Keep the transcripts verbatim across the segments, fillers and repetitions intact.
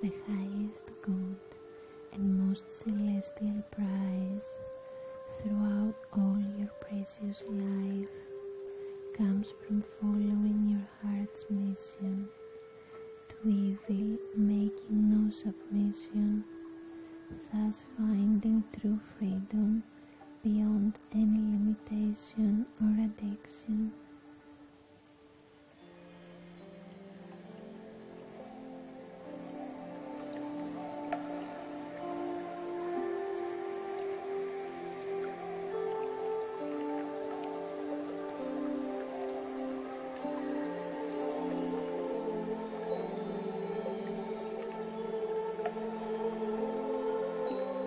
The highest good and most celestial prize throughout all your precious life comes from following your heart's mission, to evil making no submission, thus finding true freedom beyond any limitation or addiction.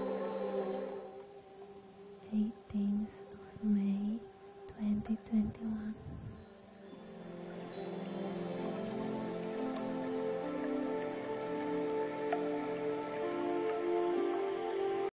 eighteenth of May twenty twenty-one.